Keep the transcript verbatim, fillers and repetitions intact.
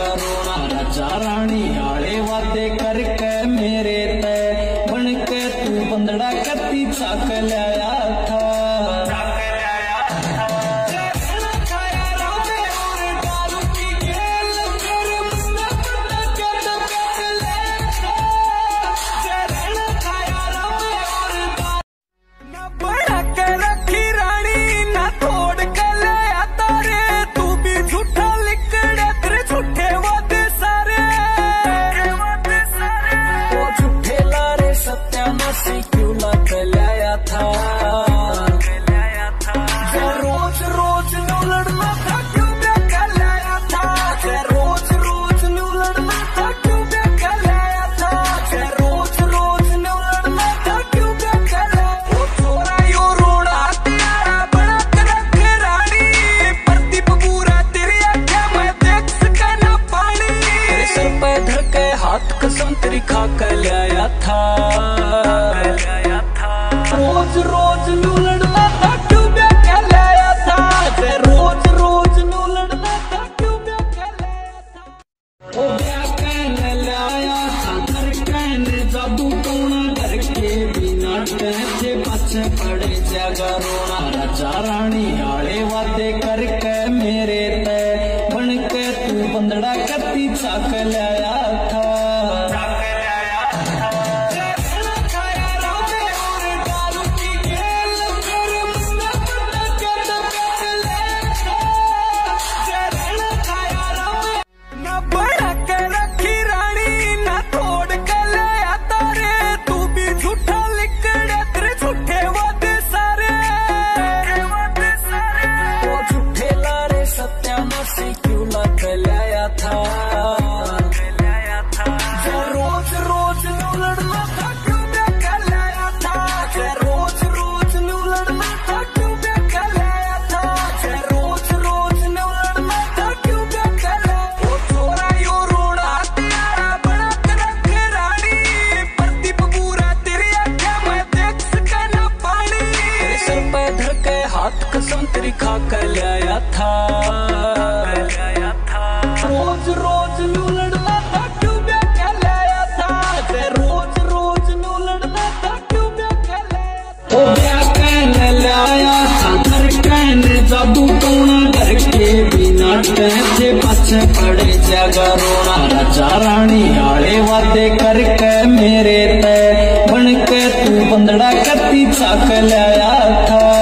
रोना राजा रानी आले वादे करके मेरे तय बन के तू बंदड़ा कत्ती चाक लाया था। क्यों लग लाया था रोज रोज नू लड़ना था, क्यों बेका लाया था रोज रोज नू लड़ना था, क्यों बेका लाया था रोज रोज नू लड़ना था, क्यों बेका लाया। ओ छोरा यो रोड़ा तेरा बड़ा करक रानी प्रदीप पूरा तेरी आंखें मैं देख सका ना पानी। तेरे सर पे धर के हाथ कसम तेरी खा कर लाया था। रोज रोज नू लड़ना था, क्यों बेका लाया था रोज रोज नू लड़ना था, क्यों बेका लाया था। ओ बेका लाया था घर कहने जादू टोना घर के बिना कहते पाछे पड़े जगह रोना राजा रानी आले वादे करके मेरे तय बन के तू बंदड़ा कत्ती चाक लाया था। क्यों लग लाया था रोज रोज नू लड़ना था, क्यों बेका लाया था रोज रोज नू लड़ना था, क्यों बेका लाया था रोज रोज नू लड़ना था, क्यों बेका लाया। ओ छोरा यो रोड़ा तेरा बड़ा करक रानी प्रदीप पूरा तेरी आंखें मैं देख सका ना पानी। तेरे सर पे धर के हाथ कसम तेरी खा कर लाया था। रोज रोज नू लड़ना था, क्यों बेका लाया था रोज रोज नू लड़ना था, क्यों बेका लाया था। ओ बेका लाया था घर कहने जादू टोना घर के बिना कहते पाछे पड़े जगह रोना राजा रानी आले वादे करके मेरे तय बन के तू बंदड़ा कत्ती चाक लाया था।